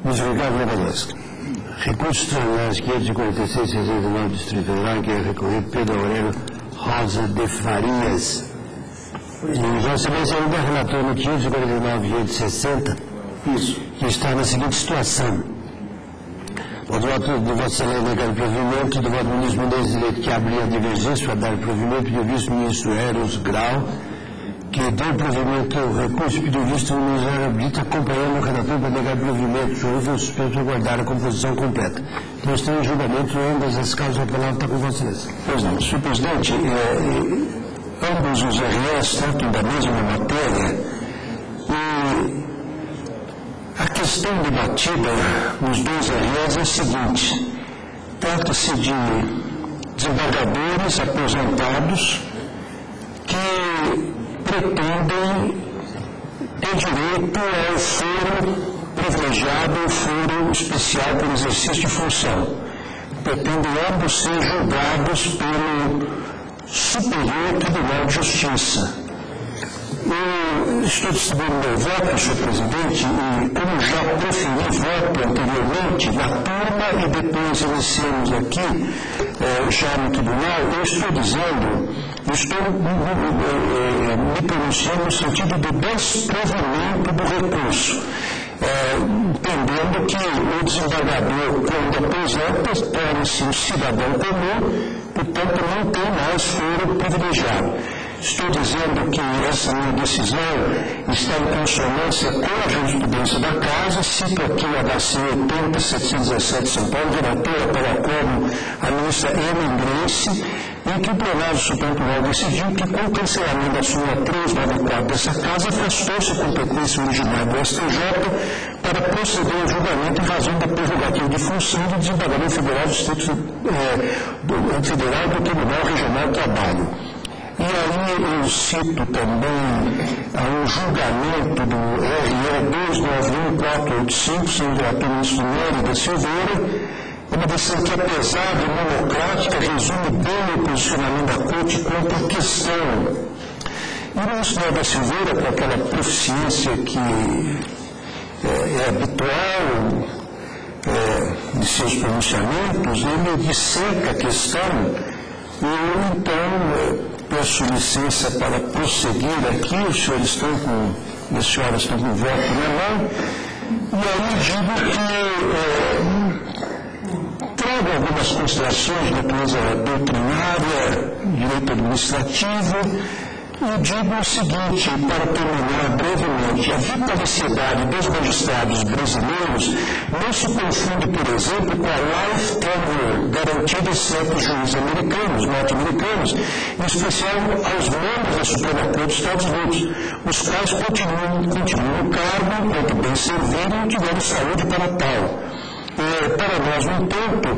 Ministro Ricardo Lewandowski. Recurso extraordinário 546/69 do Distrito Federal, que é recorrido Pedro Aurélio Rosa de Farias. E Vossa Excelência ainda relatou no 549/560, isso, que está na seguinte situação. O voto de Vossa Excelência negado provimento do voto do ministro Mendes de Leite, que abria a divergência para dar provimento, e o vice-ministro Eros Grau, que deu provimento ao recurso, pediu visto no Ministério Brito, acompanhando o relator para negar provimento. O senhor foi suspenso para guardar a composição completa. Nós temos julgamento em ambas as causas, a palavra está com vocês. Pois não, senhor presidente, ambos os RS tratam da mesma matéria e a questão debatida nos dois RS é a seguinte: trata-se de desembargadores aposentados que pretendem ter direito ao foro privilegiado ou foro especial por exercício de função. Pretendem ambos ser julgados pelo Superior Tribunal de Justiça. Eu estou distribuindo meu voto, senhor presidente, e como já proferi voto anteriormente na turma e depois iniciamos aqui, já no tribunal, eu estou me pronunciando no sentido do desprovimento do recurso, entendendo que o desembargador, quando aposenta, torna-se um cidadão comum, portanto não tem mais foro privilegiado. Estou dizendo que essa minha decisão está em consonância com a jurisprudência da Casa, cito aqui a HC 80.717 São Paulo, relatora para como a ministra Emma Grace, em que o plenário do Supremo Tribunal decidiu que, com o cancelamento da súmula 394 dessa Casa, afastou-se a competência original do STJ para proceder ao julgamento em razão da prerrogativa de função do desembargador federal do Distrito Federal do Tribunal Regional do Trabalho. E aí eu cito também um julgamento do RE 291485, sendo o relator ministro Nery da Silveira, uma decisão que, apesar de monocrática, resume bem o posicionamento da Corte quanto à questão. E o ministro Nery da Silveira, com aquela proficiência que é habitual de seus pronunciamentos, ele disseca a questão. E eu, então, peço licença para prosseguir aqui. Os senhores estão com, e as senhoras estão com o voto na mão, e aí digo que trago algumas considerações de natureza doutrinária, direito administrativo, e digo o seguinte, para terminar brevemente: a vitaliciedade dos magistrados brasileiros não se confunde, por exemplo, com a life tenure garantida a certos juízes americanos, norte-americanos, em especial aos membros da Suprema Corte dos Estados Unidos, os quais continuam no cargo enquanto bem serviram e tiveram saúde para tal. Para nós, no entanto,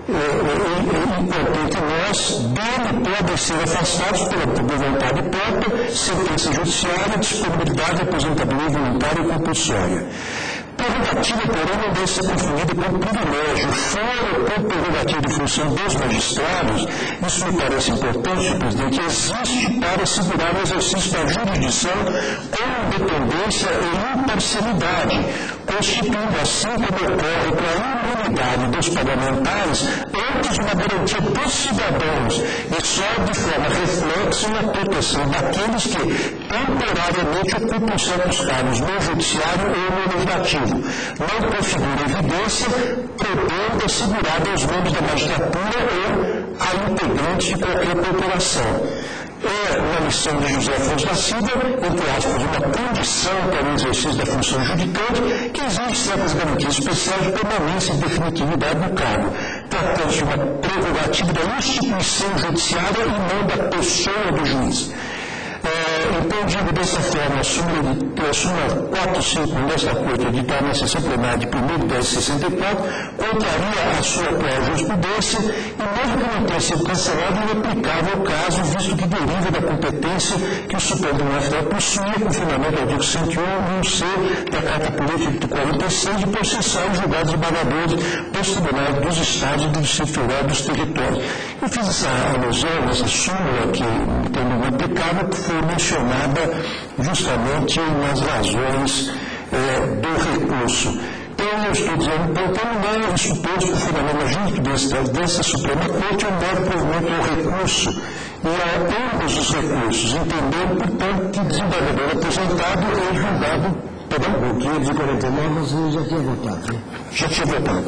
enquanto entre nós, dele podem ser afastados pela vontade própria, sentença judiciária, disponibilidade de aposentadoria voluntária e compulsória. Prerrogativa, porém, não deve ser confundida com privilégio. Fora ou prerrogativa de função dos magistrados, isso me parece importante, senhor presidente, existe para assegurar o exercício da jurisdição com independência e imparcialidade, constituindo assim, como ocorre com a imunidade dos parlamentares, antes uma garantia dos cidadãos e só de forma reflexa na proteção daqueles que temporariamente ocupam certos cargos no judiciário ou no legislativo. Não configura evidência, podendo assegurar aos membros da magistratura ou a integrantes de qualquer corporação. É uma missão de José Afonso da Silva, entre aspas, uma condição para o exercício da função judicante, que exige certas garantias especiais de permanência e definitividade do cargo, tratando-se de uma prerrogativa da instituição judiciária e não da pessoa do juiz. Então, digo dessa forma, a súmula 45 desta Corte, editada na sessão plenária de 1.10.64, contraria a sua atual jurisprudência e, mesmo que não tenha sido cancelada, é inaplicável ao caso, visto que deriva da competência que o Supremo Tribunal Federal possuía, com fundamento ao artigo 101, da Carta Política de 46, de processar os julgados desembargadores dos tribunais dos Estados e do Distrito Federal dos territórios. Eu fiz essa alusão, essa súmula que entendo inaplicável, que foi mencionada justamente nas razões do recurso. Então, eu estou dizendo, para terminar o suposto fundamento jurídico dessa Suprema Corte, eu levo provimento ao recurso e a ambos os recursos, entendendo, portanto, que desembargador aposentado é julgado. Perdão? O 549 você já tinha votado, né? Já tinha votado.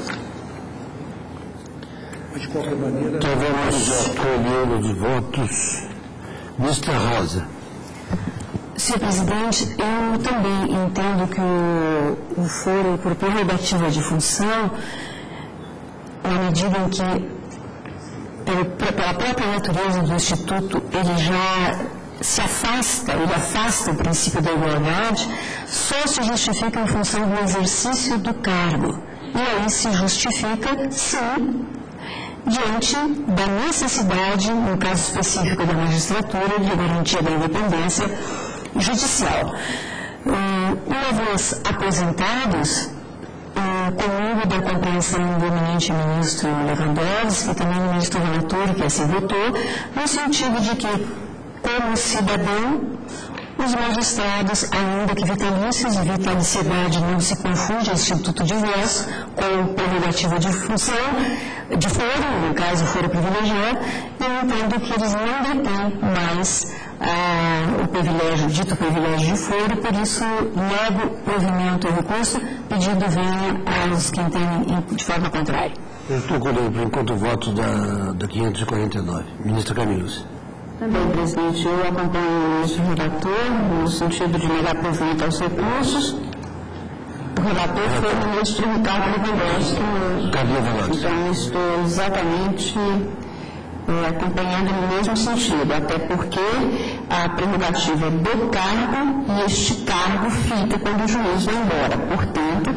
De qualquer maneira, então vamos escolher os votos. Ministra Rosa. Senhor presidente, eu também entendo que o foro por prerrogativa de função, na medida em que, pela própria natureza do Instituto, ele já se afasta, ele afasta o princípio da igualdade, só se justifica em função do exercício do cargo. E aí se justifica, sim, diante da necessidade, no caso específico da magistratura, de garantia da independência judicial. Uma vez aposentados, comigo da compreensão do eminente ministro Lewandowski, e também do ministro relator, que assim votou, no sentido de que, como cidadão, os magistrados, ainda que vitalícios, e vitaliciedade não se confunde, instituto de voz, com prerrogativa de função, de foro, no caso, foro privilegiado, eu entendo que eles não detêm mais o privilégio, dito privilégio de foro, por isso nego provimento ao recurso, pedido venha aos que entendem de forma contrária. Eu estou colhendo por enquanto o voto da 549. Ministra Camilus. Também, presidente, eu acompanho o ministro relator no sentido de negar provimento aos recursos. O relator foi o ministro Ricardo Lewandowski. Então, estou exatamente acompanhando no mesmo sentido, até porque a prerrogativa do cargo e este cargo fica quando o juiz vai embora. Portanto,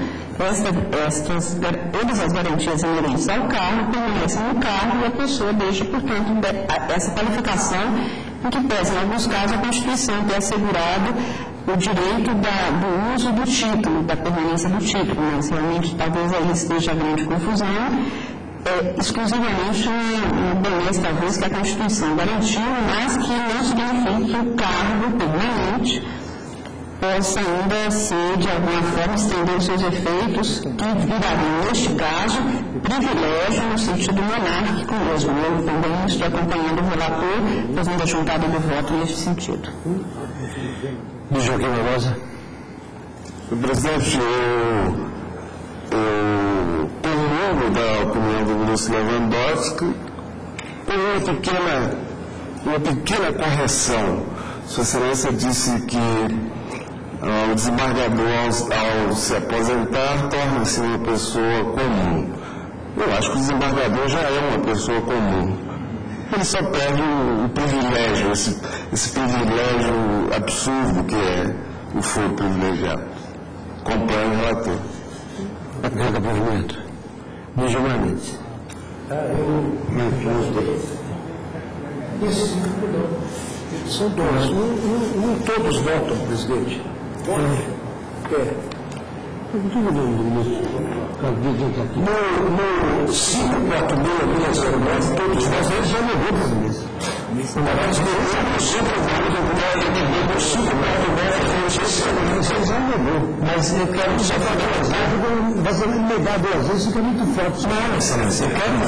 todas as garantias inerentes ao cargo permanecem no cargo e a pessoa deixa, portanto, essa qualificação, em que pese, em alguns casos, a Constituição ter assegurado o direito do uso do título, da permanência do título, mas realmente talvez aí esteja a grande confusão. Exclusivamente uma beleza, talvez, que a Constituição garantiu, mas que não significa que o cargo permanente possa ainda ser, de alguma forma, estender os seus efeitos, que virariam, neste caso, privilégio no sentido monárquico mesmo. Eu também estou acompanhando o relator, fazendo a juntada do voto neste sentido. Joaquim Rosa. Presidente, eu termino da opinião do ministro Lewandowski por uma pequena correção. Sua Excelência disse que o desembargador, ao se aposentar, torna-se uma pessoa comum. Eu acho que o desembargador já é uma pessoa comum. Ele só perde o privilégio, esse privilégio absurdo que é o foro privilegiado. Acompanho o relator. Nada provimento. Beijo, Mendes. São dois. Não todos votam, presidente. No 546-609, todos nós eles já negou, presidente. Mas mas eu quero só falar mas ele negar duas vezes fica muito forte. Não, Excelência, eu quero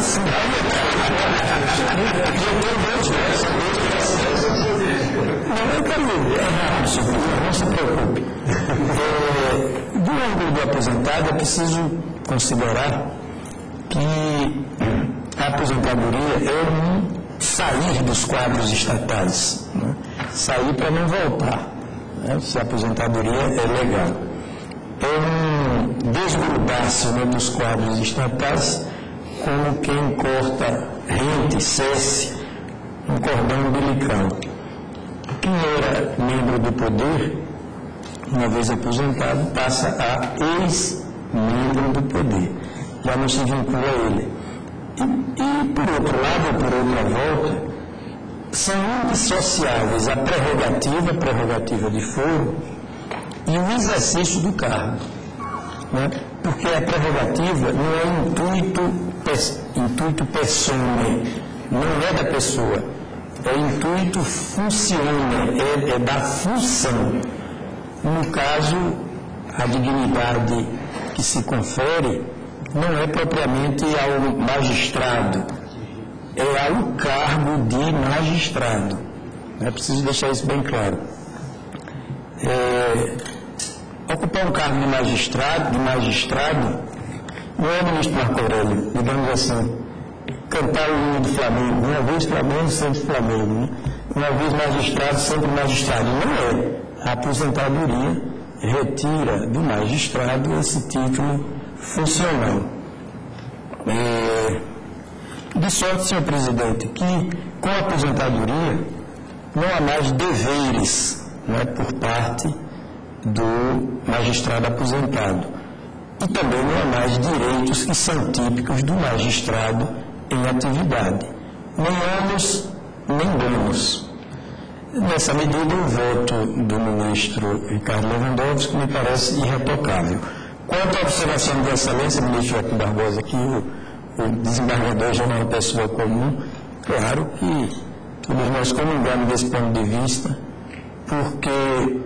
não se preocupe. Do ângulo do aposentado, é preciso considerar que a aposentadoria é um sair dos quadros estatais, né? Sair para não voltar, né? Se a aposentadoria é legal. É um desgrudar-se, né, dos quadros estatais, como quem corta rente, cesse, um cordão umbilical. Quem era membro do poder, uma vez aposentado, passa a ex-membro do poder, já não se vincula a ele. E por outro lado, por outra volta, são indissociáveis a prerrogativa de foro e o exercício do cargo, né? Porque a prerrogativa não é intuito personae, não é da pessoa, é intuito funcione, é da função. No caso, a dignidade que se confere não é propriamente ao magistrado, é ao cargo de magistrado. É preciso deixar isso bem claro. Ocupar um cargo de magistrado não é, ministro Marco Aurélio, digamos assim, cantar o hino do Flamengo, uma vez Flamengo, sempre Flamengo, né? Uma vez magistrado, sempre magistrado. Não é. A aposentadoria retira do magistrado esse título funcional. De sorte, senhor presidente, que com a aposentadoria não há mais deveres, não é, por parte do magistrado aposentado. E também não há mais direitos que são típicos do magistrado em atividade. Nem ônus, nem bônus. Nessa medida, o voto do ministro Ricardo Lewandowski me parece irretocável. Quanto à observação de excelência, ministro Joaquim Barbosa, que o desembargador já não é uma pessoa comum, claro que todos nós comungamos desse ponto de vista, porque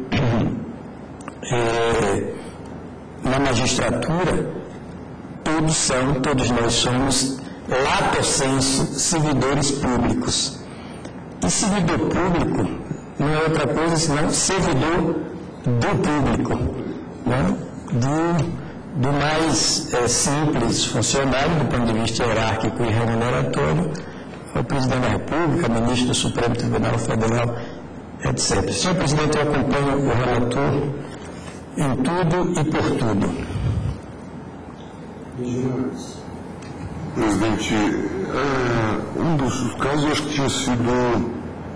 na magistratura todos nós somos lato sensu servidores públicos. E servidor público não é outra coisa senão servidor do público, né? do mais simples funcionário, do ponto de vista hierárquico e remuneratório, ao presidente da República, ministro do Supremo Tribunal Federal, etc. Senhor presidente, eu acompanho o relator em tudo e por tudo. Presidente, um dos casos acho que tinha sido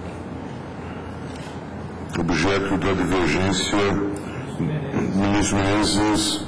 objeto da divergência do ministro Menezes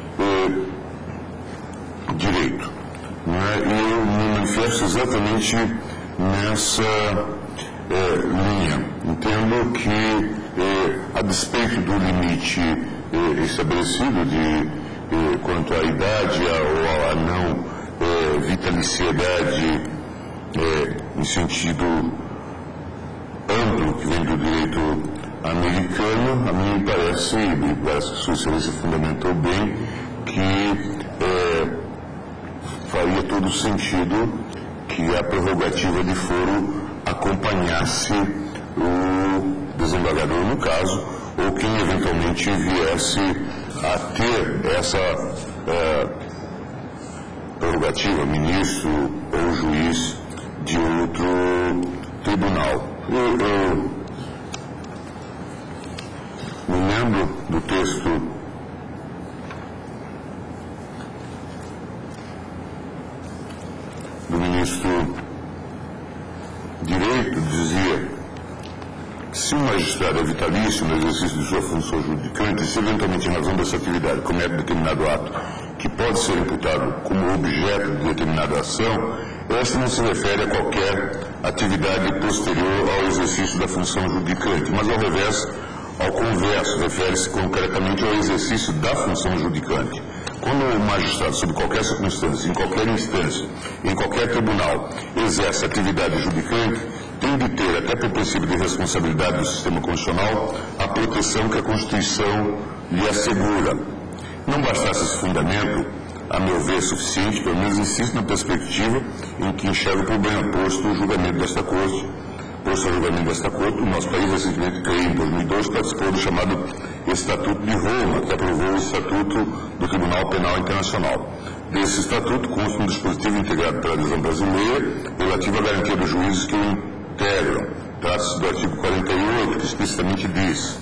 direito. Né? E eu me manifesto exatamente nessa linha. Entendo que, a despeito do limite estabelecido quanto à idade ou à não vitaliciedade em sentido amplo que vem do direito americano, a mim me parece que Sua Excelência fundamentou bem, que faria todo sentido que a prerrogativa de foro acompanhasse o desembargador no caso, ou quem eventualmente viesse a ter essa prerrogativa, ministro ou juiz de outro tribunal. Eu me lembro do texto do ministro Direito, dizia que se o magistrado é vitalício no exercício de sua função judicante, se eventualmente em razão dessa atividade comete determinado ato que pode ser imputado como objeto de determinada ação, esta não se refere a qualquer atividade posterior ao exercício da função judicante, mas ao revés, ao converso, refere-se concretamente ao exercício da função judicante. Quando o magistrado, sob qualquer circunstância, em qualquer instância, em qualquer tribunal, exerce atividade judicante, tem de ter, até por princípio de responsabilidade do sistema constitucional, a proteção que a Constituição lhe assegura. Não bastasse esse fundamento, a meu ver, suficiente, pelo menos insisto na perspectiva em que enxergo o problema posto o julgamento desta Corte. Posto ao julgamento desta Corte, o nosso país recentemente, creio, em 2002, participou do chamado Estatuto de Roma, que aprovou o Estatuto do Tribunal Penal Internacional. Desse Estatuto consta um dispositivo integrado pela adesão brasileira relativo à garantia dos juízes que o integram. Trata-se do artigo 48, que explicitamente diz: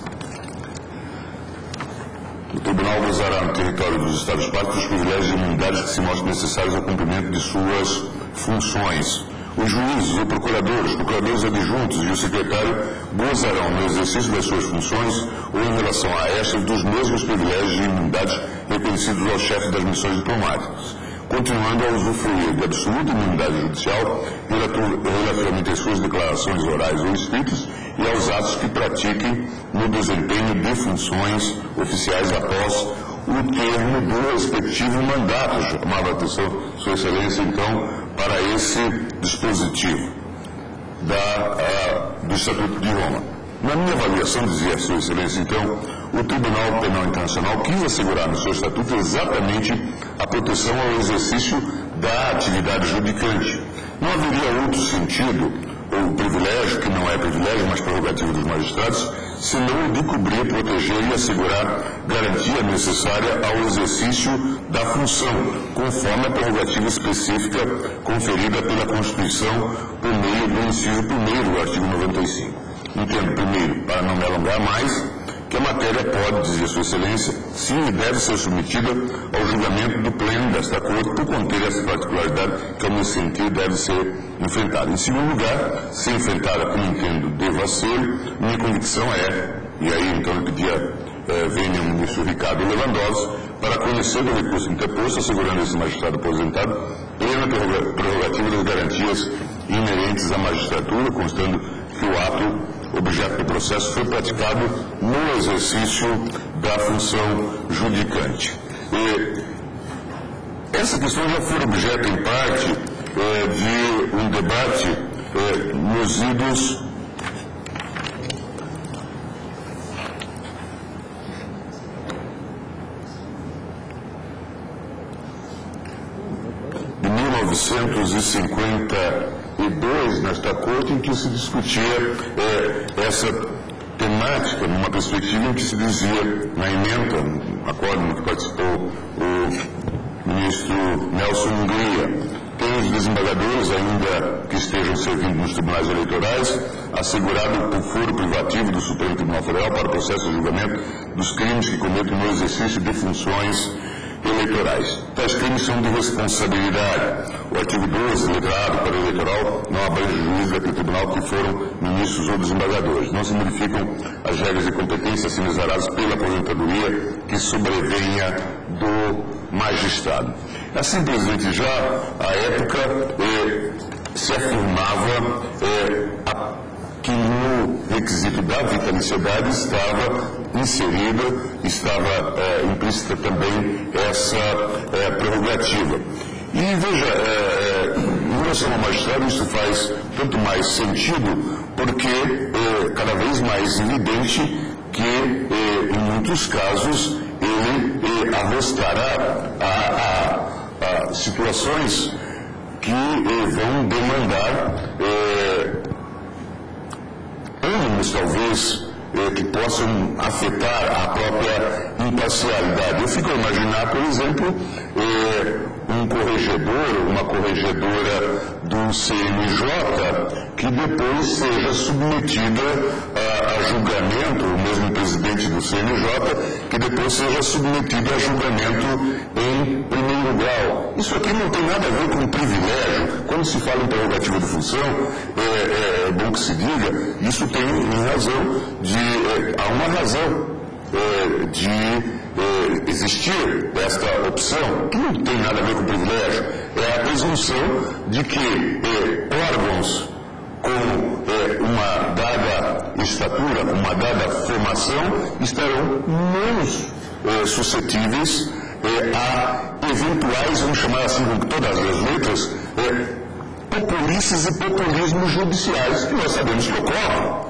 o Tribunal gozará no território dos Estados-partes dos privilégios e imunidades que se mostrem necessários ao cumprimento de suas funções. Os juízes, o procurador, os procuradores adjuntos e o secretário gozarão no exercício das suas funções ou em relação a estas dos mesmos privilégios e imunidades reconhecidos aos chefes das missões diplomáticas, continuando a usufruir de absoluta imunidade judicial relativamente às suas declarações orais ou escritas e aos atos que pratiquem no desempenho de funções oficiais após o termo do respectivo mandato. Chamava a atenção, Sua Excelência, então, para esse dispositivo do Estatuto de Roma. Na minha avaliação, dizia Sua Excelência, então, o Tribunal Penal Internacional quis assegurar no seu estatuto exatamente a proteção ao exercício da atividade judicante. Não haveria outro sentido, ou privilégio, que não é privilégio, mas prerrogativa dos magistrados, senão o de cobrir, proteger e assegurar garantia necessária ao exercício da função, conforme a prerrogativa específica conferida pela Constituição por meio do inciso 1º do artigo 95. Entendo, primeiro, para não me alongar mais, que a matéria pode, dizer Sua Excelência, sim e deve ser submetida ao julgamento do Pleno desta Corte por conter essa particularidade que, ao meu sentir, deve ser enfrentada. Em segundo lugar, se enfrentada, como entendo, deva ser, minha convicção é, e aí então eu pedia venha o ministro Ricardo Lewandowski para conhecer do recurso interposto, assegurando esse magistrado aposentado plena prerrogativa das garantias inerentes à magistratura, constando que o ato objeto do processo foi praticado no exercício da função judicante. Essa questão já foi objeto, em parte, de um debate nos idos de 1952, nesta Corte, em que se discutia essa temática, numa perspectiva em que se dizia, na ementa, um acordo no que participou o ministro Nelson Hungria, tem os desembargadores, ainda que estejam servindo nos tribunais eleitorais, assegurado o foro privativo do Supremo Tribunal Federal para o processo de julgamento dos crimes que cometem no exercício de funções eleitorais. Tais crimes são de responsabilidade. O artigo 12, letra A do Código Eleitoral, não abrange juízes daquele tribunal que foram ministros ou desembargadores. Não se modificam as regras de competência sinalizadas pela aposentadoria que sobrevenha do magistrado. Assim, presidente, já à época se afirmava que no requisito da vitaliciedade estava inserida, estava implícita também essa prerrogativa. E veja, em relação ao magistrado, isso faz tanto mais sentido, porque cada vez mais evidente que, em muitos casos, ele arrostará a situações que vão demandar ânimos, talvez, que possam afetar a própria imparcialidade. Eu fico a imaginar, por exemplo, um corregedor, uma corregedora do CNJ, que depois seja submetida a julgamento, o mesmo presidente do CNJ, que depois seja submetido a julgamento em primeiro grau. Isso aqui não tem nada a ver com privilégio. Quando se fala em prerrogativa de função, é bom que se diga, isso tem razão há uma razão de existir esta opção, que não tem nada a ver com privilégio. É a presunção de que órgãos com uma dada estatura, uma dada formação, estarão menos suscetíveis a eventuais, vamos chamar assim com todas as letras, populices e populismos judiciais, que nós sabemos que ocorrem.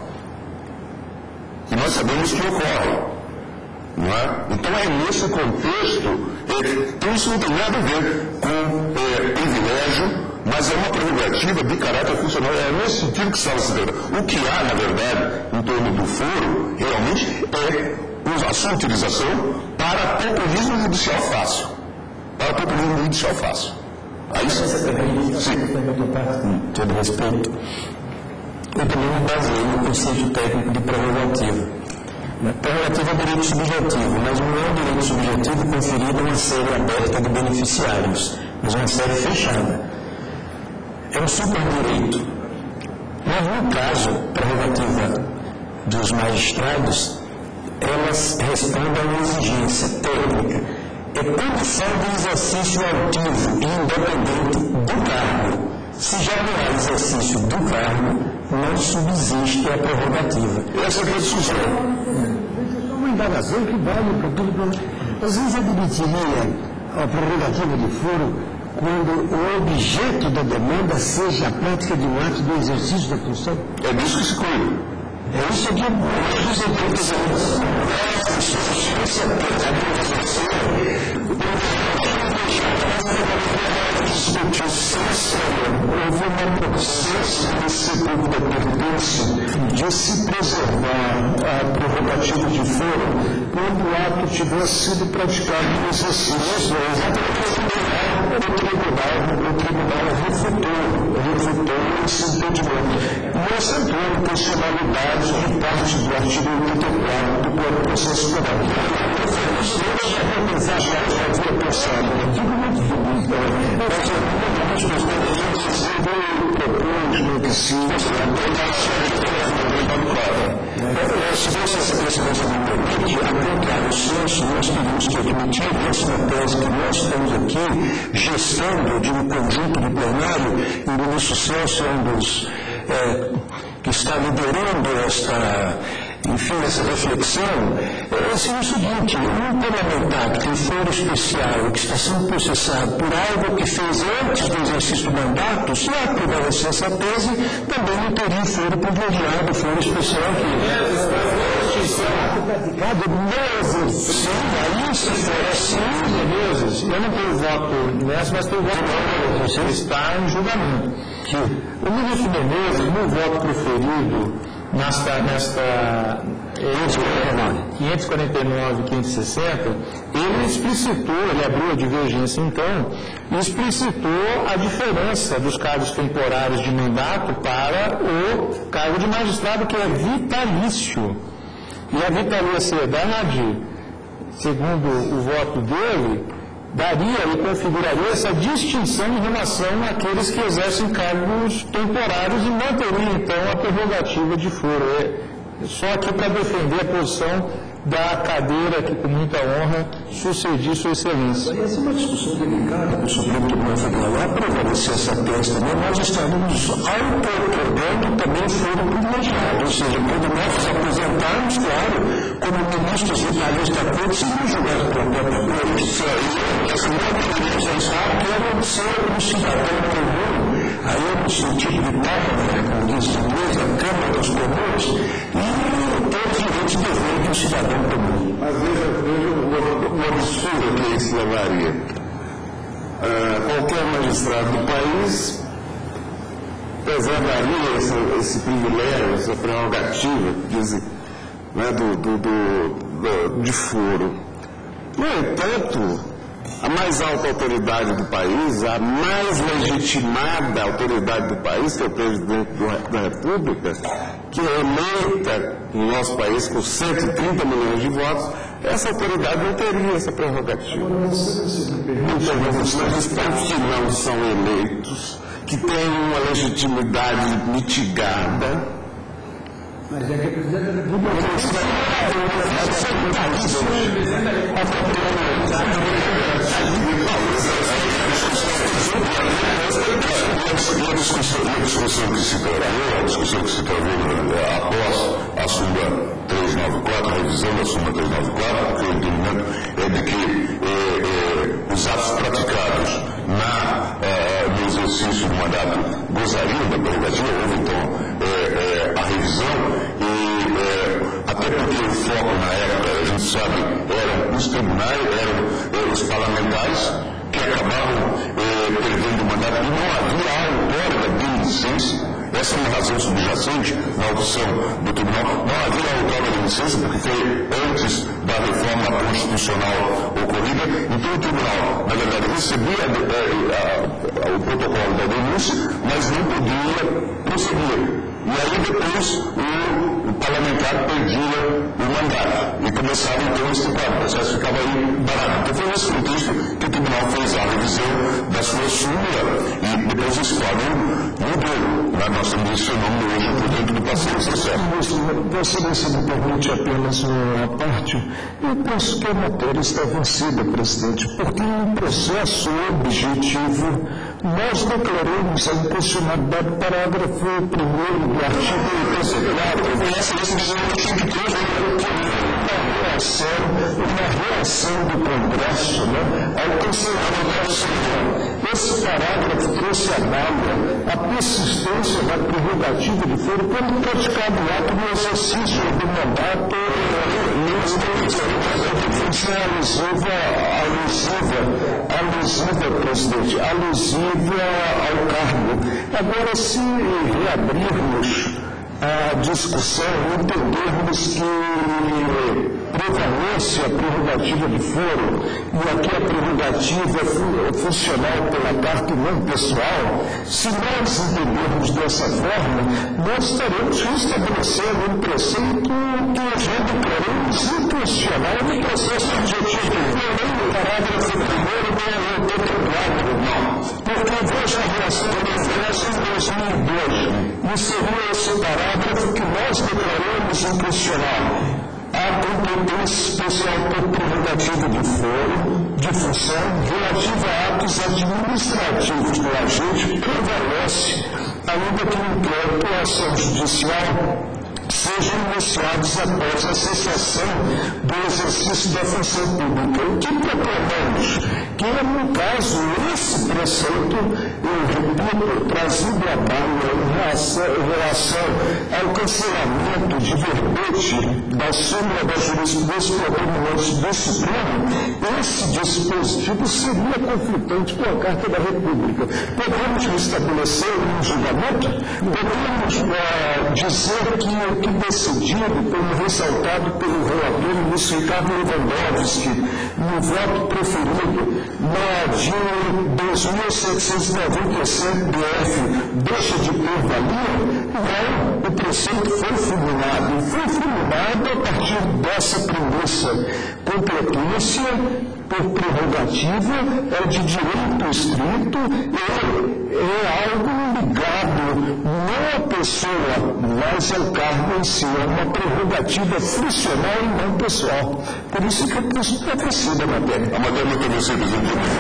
Não é? Então é nesse contexto, então isso não tem nada a ver com privilégio, mas é uma prerrogativa de caráter funcional, é nesse sentido que estava se tratando. O que há, na verdade, em torno do foro, realmente é a sua utilização para populismo judicial fácil. Aí você também, sim. Com todo respeito, eu também me baseei no conceito técnico de prerrogativa. Prerrogativa é direito subjetivo, mas não é um direito subjetivo conferido a uma série aberta de beneficiários, mas uma série fechada. É um superdireito. Mas no caso, prerrogativa dos magistrados, elas respondem a uma exigência técnica. É condição de exercício altivo e independente do cargo. Se já não há exercício do cargo, não subsiste a prerrogativa. Essa é a discussão. É uma indagação que vale para tudo. Às vezes admitiria a prerrogativa de foro quando o objeto da demanda seja a prática de um ato do exercício da função. É disso que se cuida. É isso aqui, os representantes houve uma processa nesse grupo da Previdência de se preservar a prerrogativa de foro quando o ato tivesse sido praticado no exercício. O tribunal refutou esse entendimento. E assentou a intencionalidade de parte do artigo 84 do Código de Processo Penal. Se você me permite, apontar o senso, nós teríamos que admitir essa tese que nós estamos aqui gestando de um conjunto de plenário, e o ministro Celso é um dos que está liderando essa reflexão, é o seguinte: um parlamentar que tem foro especial, que está sendo processado por algo que fez antes do exercício do mandato, se aprovasse essa tese, também não teria foro privilegiado, foro especial praticado meses. Aí, se for assim, eu não tenho voto nessa, mas tenho voto você está em julgamento. O ministro Menezes, no voto proferido nesta 549 e 560, ele explicitou, ele abriu a divergência então, e explicitou a diferença dos cargos temporários de mandato para o cargo de magistrado, que é vitalício. E a vitaliciedade, segundo o voto dele, daria e configuraria essa distinção em relação àqueles que exercem cargos temporários e não teriam, então, a prerrogativa de foro. Só aqui para defender a posição da cadeira que, com muita honra, sucedi Sua Excelência. Essa é uma discussão delicada do Supremo Tribunal Federal. Ao prevalecer essa tese também, nós estamos auto-otorgando também foro privilegiado. Ou seja, quando nós apresentarmos, claro, como ministros vitalícios da Corte, se não julgados pela própria Corte, essa querem ser um cidadão comum, aí no sentido de como diz a inglesa, a Câmara dos Comuns, e ter direitos e deveres de um cidadão comum. Mas veja o absurdo que isso levaria. Qualquer magistrado do país preservaria esse privilégio, essa prerrogativa, de foro. No entanto, a mais alta autoridade do país, a mais legitimada autoridade do país, que é o presidente da República, que é eleita no nosso país com 130 milhões de votos, essa autoridade não teria essa prerrogativa. Muitos magistrados que não são eleitos, que têm uma legitimidade mitigada. Mas é que o presidente da República a discussão que se travou após a súmula 394, a revisão da súmula 394, porque o entendimento é de que os atos praticados no exercício do mandato gozariam da prerrogativa, houve então a revisão, até porque o foco na época, a gente sabe, eram os tribunais, eram os parlamentares, que acabavam perdendo o mandato, e não havia a outorga da beneficência. Essa é uma razão subjacente na opção do tribunal. Não havia a outorga da licença, porque foi antes da reforma constitucional ocorrida. Então o tribunal, na verdade, recebia o protocolo da denúncia, mas não podia prosseguir. E aí depois o parlamentar perdia o mandato. E começava então esse quadro, o processo ficava aí parado. Então foi nesse contexto que o tribunal fez a revisão da sua súmula e depois esse quadro mudou. Nós estamos mencionando hoje por dentro do processo. Vossa Excelência me permite apenas uma parte. Eu penso que a matéria está vencida, presidente, porque em um processo objetivo nós declaramos a inconstitucionalidade do parágrafo 1º do artigo 84. Uma reação do Congresso ao cancelamento. esse parágrafo trouxe à baila a persistência da prerrogativa de foro quando praticado o ato no exercício do mandato alusiva, presidente, alusiva ao cargo. Agora, se reabrirmos a discussão e entendermos que prevalece a prerrogativa de foro e aqui a prerrogativa funcional pela carta e não pessoal, se nós entendermos dessa forma, nós estaremos restabelecendo um preceito que já declaramos inconstitucional no processo objetivo. O parágrafo primeiro não é contemplado, não. Porque veja a relação do Congresso em 2002, e seria esse parágrafo que nós declaramos inconstitucional. A competência especial por prerrogativa de foro, de função, relativa a atos administrativos do agente, prevalece, ainda que o inquérito ou a ação judicial sejam iniciados após a cessação do exercício da função pública. O que propomos? Que, no caso, esse preceito, eu repito, trazido à baila em relação ao cancelamento de verbete da súmula da jurisprudência predominante do Supremo, esse dispositivo seria conflitante com a Carta da República. Podemos restabelecer um julgamento? Podemos dizer que o que decidido, como ressaltado pelo relator ministro Ricardo Lewandowski, no voto preferido de 2797 DF, deixa de ter valia? Não, o preceito foi fulminado. E foi fulminado a partir dessa premissa. Competência por prerrogativa é de direito estrito e é algo ligado não à pessoa, mas ao cargo em si. É uma prerrogativa funcional e não pessoal. Por isso que é precisa a matéria. A matéria não é simples.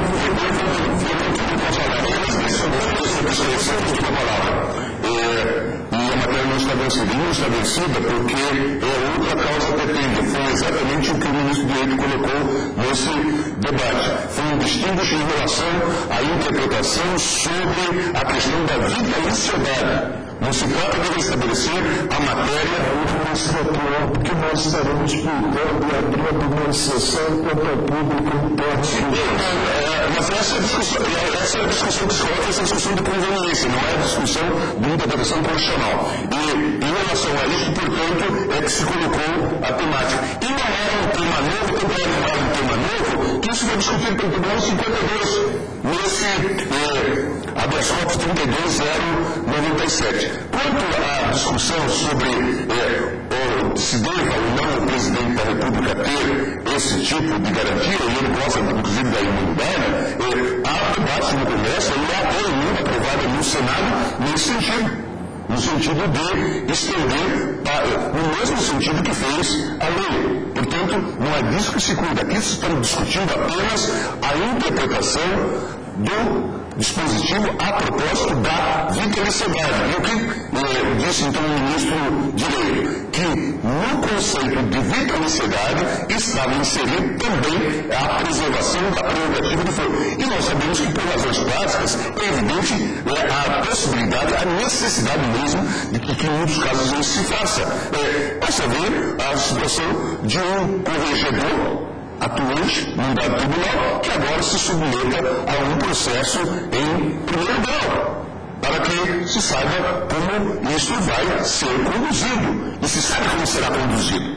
E a matéria não está vencida porque é outra causa pretende. Foi exatamente o que o ministro do Direito colocou nesse debate. Foi um distinguish em relação à interpretação sobre a questão da vitaliciedade. Não se trata de restabelecer a matéria porque nós estaremos publicando e abrindo uma exceção quanto ao público interno. Mas essa é a discussão que se coloca, essa é a discussão de conveniência, não é a discussão de interpretação profissional. E em relação a isso, portanto, é que se colocou a temática. E não era um tema novo, também não era um tema novo, que isso foi discutido pelo Tribunal 52, nesse habeas corpus 32.097. Quanto à discussão sobre se deva ou não o presidente da República ter esse tipo de garantia, e ele gosta, inclusive, da imunidade, há debate no Congresso e há até emenda aprovada no Senado nesse sentido. No sentido de estender, no mesmo sentido que fez a lei. Portanto, não é disso que se cuida. Aqui estamos discutindo apenas a interpretação do dispositivo a propósito da vitaliciedade. E o que disse então o ministro Direito? Que no conceito de vitaliciedade estava inserido também a preservação da prerrogativa do foro. E nós sabemos que por razões práticas é evidente a possibilidade, a necessidade mesmo de que em muitos casos isso se faça. Basta ver a situação de um corregedor atuante num dado tribunal que agora se submeta a um processo em primeiro grau, para que se saiba como isso vai ser conduzido. E se sabe como será conduzido.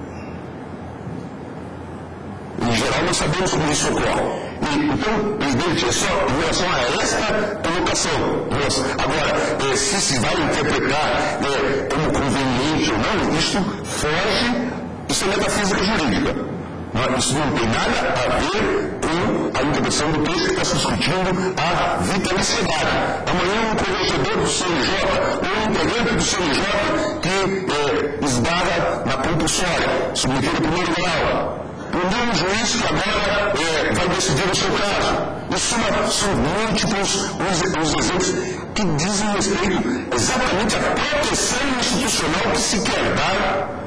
Em geral, nós sabemos como isso ocorre. Então, presidente, é só em relação a esta colocação. Agora, se se vai interpretar como conveniente ou não, isso foge, isso é metafísica jurídica. Isso não tem nada a ver com a interpretação do texto que está se discutindo a vitaliciedade. Amanhã um corregedor do CNJ ou um integrante do CNJ que esbarra na compulsória, submeter o primeiro grau. Um juiz que agora vai decidir o seu caso. Isso são múltiplos os exemplos que dizem respeito exatamente à proteção institucional que se quer dar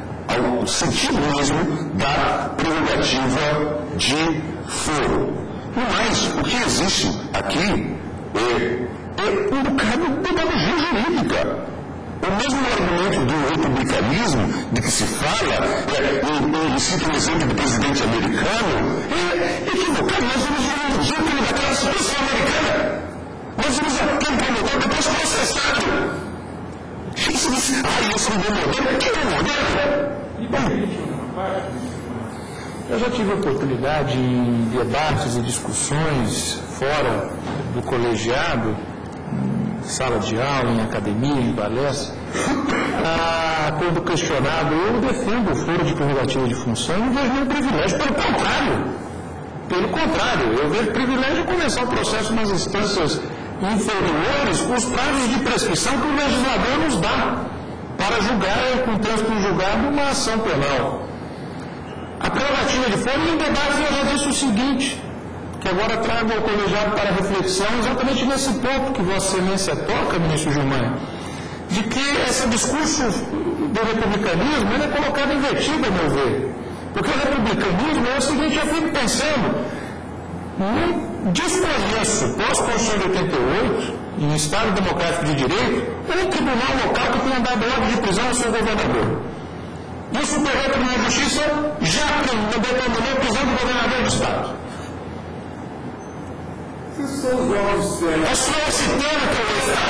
ao sentido mesmo da prerrogativa de foro. No mais, o que existe aqui é um bocado de demagogia jurídica. O mesmo argumento do republicanismo, de que se fala, e cita um exemplo do presidente americano, é equivocado. Nós vamos ver um exemplo daquela situação americana. Nós vamos aquele promotor depois processado. Isso diz, esse não é moderno. Que é moderno? Eu já tive a oportunidade em debates e discussões fora do colegiado, em sala de aula, em academia, em palestra, quando questionado, eu defendo o foro de prerrogativa de função e não vejo nenhum privilégio. Pelo contrário, eu vejo privilégio começar o processo nas instâncias inferiores com os prazos de prescrição que o legislador nos dá para julgar, com trânsito julgado, uma ação penal. A prerrogativa de foro, em debate, eu já disse o seguinte, que agora trago ao colegiado para reflexão, exatamente nesse ponto que Vossa Excelência toca, ministro Gilmar, de que esse discurso do republicanismo ele é colocado em vertigo, a meu ver. Porque o republicanismo é o seguinte, eu fico pensando, não desconheço, pós-Constituição de 88, em Estado Democrático de Direito, um tribunal local que tenha dado ordem de prisão ao seu governador. E o Superior Tribunal de Justiça já determinou a prisão do governador do Estado. É só esse tema que eu vou estar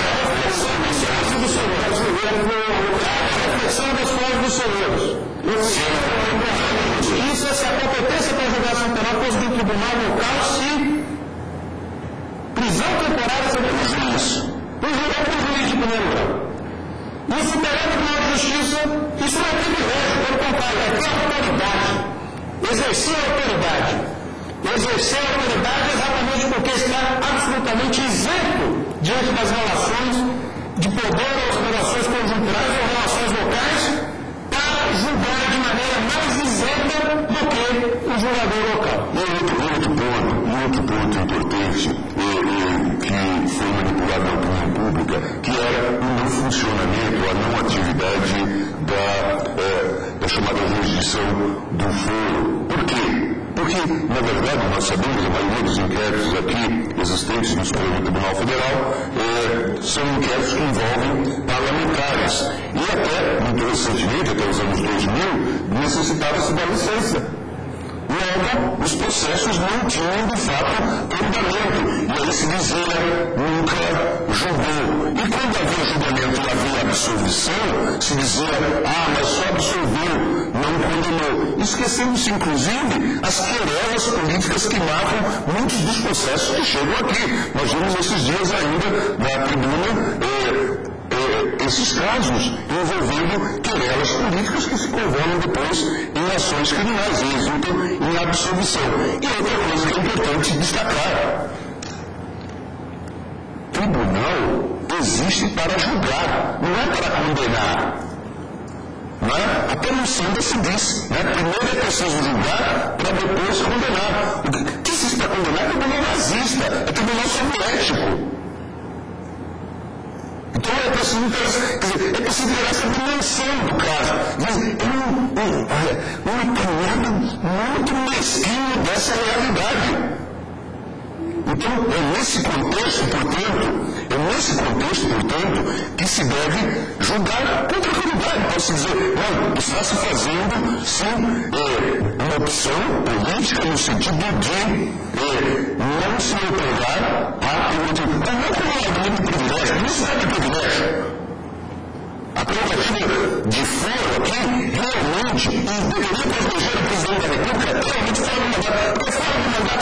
a reflexão das coisas dos senhores. Isso é se a competência para julgar ação penal fosse do tribunal local, se prisão temporária seria o juiz. O juiz de primeiro grau. E o Superior Tribunal de Justiça, isso não é privilégio, pelo contrário, é ter autoridade. Exercer a autoridade. Exercer a autoridade exatamente porque está absolutamente isento diante das relações de poder ou relações conjunturais ou relações locais para julgar de maneira mais isenta do que o julgador local. Outro ponto importante que foi manipulado na opinião pública, que era o não funcionamento, a não atividade da chamada jurisdição do foro. Por quê? Porque, na verdade, nós sabemos, a maioria dos inquéritos aqui existentes no Supremo Tribunal Federal são inquéritos que envolvem parlamentares. E até, muito recentemente, até os anos 2000, necessitava-se da licença. Logo, os processos não tinham, de fato, andamento. E aí se dizia, nunca julgou. E quando havia julgamento e havia absolvição, se dizia, mas só absolveu, não condenou. Esquecendo-se, inclusive, as querelas políticas que marcam muitos dos processos que chegam aqui. Nós vimos esses dias ainda, na tribuna, esses casos envolvendo querelas políticas que se convolvem depois em ações criminais e resultam em absolvição. E outra coisa que é importante destacar: tribunal existe para julgar, não é para condenar. Não é? Até no samba se diz, né? Primeiro é preciso julgar para depois condenar. O que existe para condenar é tribunal nazista, é tribunal soviético. Então é preciso ter essa dimensão do caso. Um apanhado muito mesquinho dessa realidade. Então, é nesse contexto, portanto, que se deve julgar com tranquilidade. Pode-se dizer, não, está se fazendo, sim, uma opção política no sentido de não se otorgar a prerrogativa. Não como um argumento de privilégio, não se trata de privilégio. A prerrogativa de foro aqui, realmente, deveria proteger o presidente da República, realmente fora do mandato, porque fora do mandato